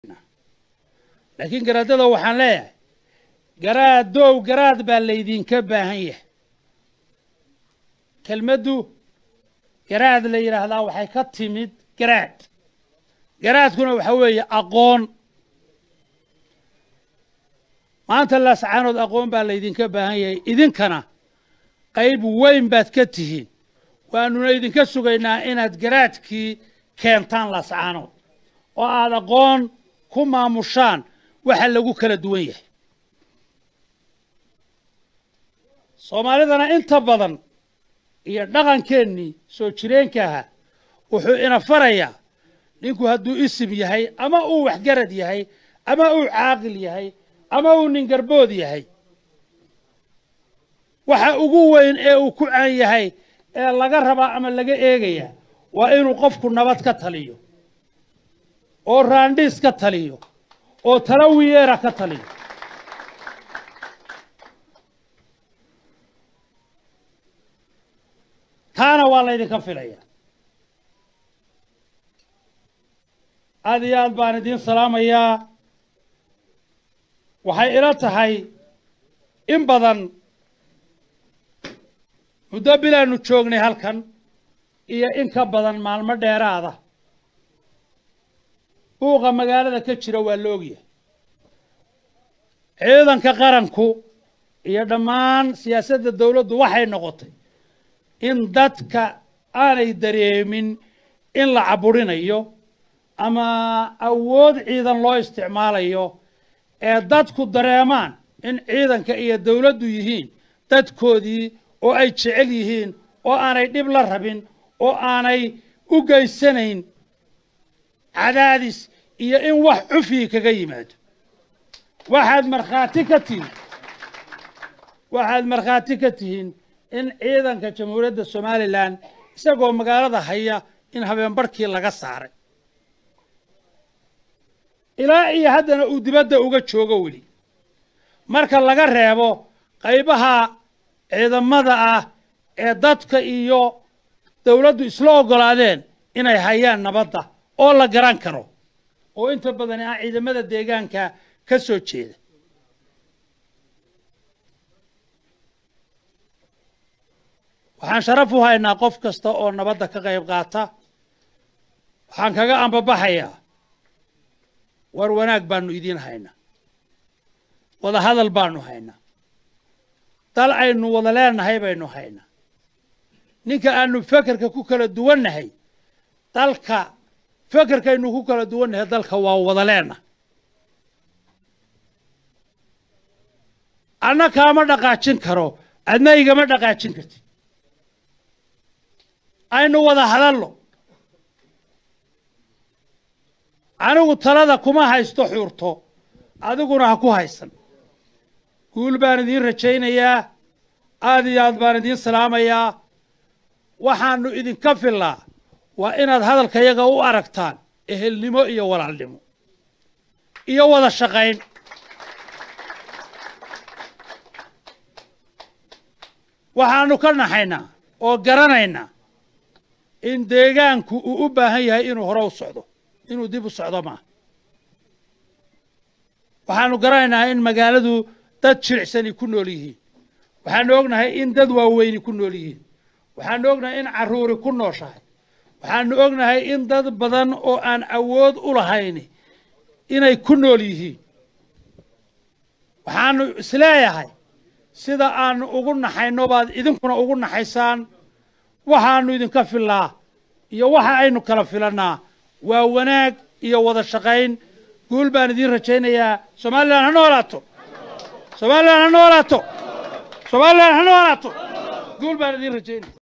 لكن قرادة وحن ليه قراد دو قراد بالليدين كباهية كلمة دو قراد اللي يراه ذا وحي كتمد قراد كنا وحوية أقون ما أنت الله سعانود أقون بالليدين كباهية إذن كنا قيب وين باتكتهين وأنو إذن كسوغينا إناد قرادكي كينتان الله سعانود وهذا قون كما مشان waxaa lagu kala duwan yahay Soomaalidana inta badan iyo dhaqankeennii soo jireenka ah wuxuu ina farayaa ninku hadduu isim yahay ama uu wax garad yahay ama uu caaqil yahay ama uu nin garbood yahay waxa ugu weyn ee uu ku caan yahay ee laga rabaa ama laga eegaya waa inuu qofku nabad ka taliyo oo raandis ka taliyo oo talawiyeera ka taliyo taana waa la idinka filaya aad iyo aad baan idin salaamayaa waxay ila tahay in badan muddo bilaanu joognay halkan iyo in ka badan maalmo dheeraada buuqa magaalada ka jira waa la ogyahay ciidanka qaranku iyo dhammaan siyaasadda dawladdu waxay noqotay in dadka aanay dareemin in la caburinayo ama awood ciidan loo isticmaalayo ee dadku dareemaan in ciidanka iyo dawladdu yihiin dadkoodii oo ay jecel yihiin oo aanay dhib la rabin oo aanay u geysanayn cadaadis iyo in wax cufi kaga yimaado waxaad markhaati ka tihiin in ciidanka jamhuuriyadda Somaliland isagoo magaalada haya in habeen barkii laga saaray ilaa iyo haddana uu dibadda uga joogo weli marka laga reebo qaybaha ciidamada ah ee dadka iyo dawladdu isla ogolaadeen inay hayaan nabadda oo la garan karo oo inta badan ah ciidamada deegaanka ka soo jeeda waxaan sharaf u haynaa qof kasta oo nabadda ka qayb qaata waxaan kaga ambabaxayaa war wanaag baanu idin haynaa wada hadal baanu haynaa dal aynu wada leenahay baynu haynaa ninka aanu fakarka ku kala duwannahay dalka fakarkaynu ku kala duwannahay dalka waa wada leena ana kaama dhaqaajin karo adna igama dhaqaajin kartid aynu wada hadallo anigu talada kuma haysto xurto adiguna ha ku haysan guul baan idin rajaynayaa aad iyo aad baan idin salaamayaa waxaanu idinka filaa waa inaad hadalkayaga u aragtaan ehelnimo iyo walaalnimo iyo wada shaqayn waxaanu ka naxaynaa oo garanaynaa in deegaanku uu u baahan yahay inuu hore u socdo inuu dib u socdo maaha waxaanu garanaynaa in magaaladu dad jilicsani ku nool yihiin waxaanu ognahay in dad waaweyni ku nool yihiin waxaanu ognahay in carruuri ku nooshahay waxaanu ognahay in dad badan oo aan awood u lahayn inay ku nool yihiin waxaanu isleeyahay sida aanu ugu naxayno baad idinkuna ugu naxaysaan waxaanu idinka filaa iyo waxa aynu kala filannaa waa wanaag iyo wada shaqayn guul baan idin rajaynayaa Somaliland ha noolaato Somaliland ha noolaato Somaliland ha noolaato guul baan idin rajaynaya